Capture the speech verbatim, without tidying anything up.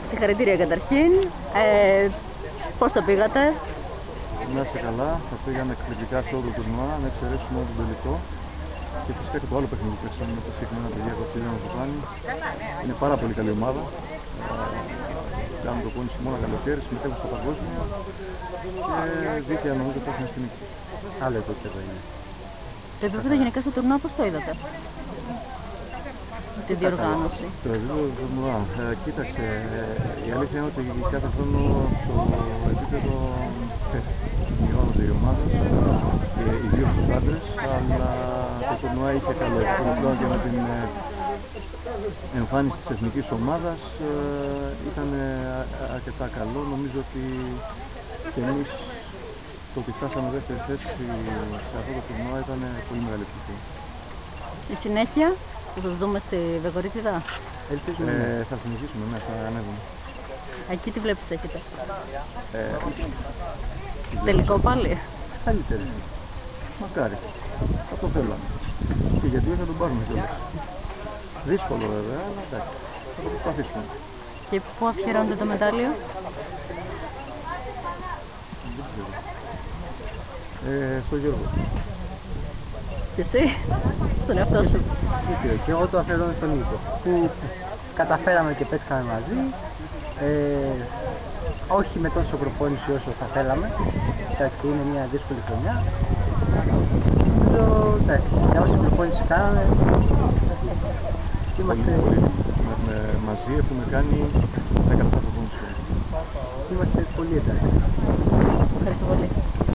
Συγχαρητήρια καταρχήν. Ε, πώς το πήγατε? Να είστε καλά, θα πήγαμε εκπληκτικά σε όλο το τουρνουά, να εξαιρέσουμε όλο τον τελικό. Και φυσικά και το άλλο παιχνίδι που παίξαμε με τα συγκεκριμένα παιδιά από το Τσιλιάνο του Πάνη. Είναι πάρα πολύ καλή ομάδα. Κάνουν προπόνηση μόνο καλοκαίρι, συμμετέχουν στο παγκόσμιο και δίκαια νομίζω θα είναι στην νίκη. Άλλο επίπεδο είναι. Το επίπεδο γενικά στο τουρνουά πώς το είδατε? Την διοργάνωση. Το επίπεδο του τουρνουά. Ε, κοίταξε, η αλήθεια είναι ότι κάθε χρόνο το επίπεδο μειώνονται οι ομάδες, ιδίως στους άντρες, αλλά το τουρνουά είχε καλό επίπεδο και με την εμφάνιση της εθνικής ομάδας ήταν αρκετά καλό. Νομίζω ότι και εμείς το ότι φτάσαμε δεύτερη θέση σε αυτό το τουρνουά ήταν πολύ μεγάλη επιτυχία. Η συνέχεια θα σας δούμε στη Βεγορίτιδα. Ελπίζουμε, ε, θα συνεχίσουμε, ναι, θα ανέβουμε. Εκεί τι βλέπεις έχετε? Ε, Τελικό πάλι. Καλύτερη. Μακάρι. Θα το θέλαμε. Και γιατί θα τον πάρουμε κιόλας. Δύσκολο βέβαια, αλλά εντάξει. Θα το προσπαθήσουμε. Και πού αφιερώνετε το μετάλλιο? Δεν ξέρω. Ε, στο Γιώργο. Και εσύ? Στον εαυτό σου? Και εγώ το αφιερώνω στον Νίκο, που καταφέραμε και παίξαμε μαζί, ε, όχι με τόσο προπόνηση όσο θα θέλαμε. Εντάξει, είναι μια δύσκολη χρονιά. Το, εντάξει, για όση προπόνηση κάναμε, είμαστε... Πολύ, με, μαζί έχουμε κάνει δέκα προπόνηση. Είμαστε πολύ εντάξει. Ευχαριστώ πολύ.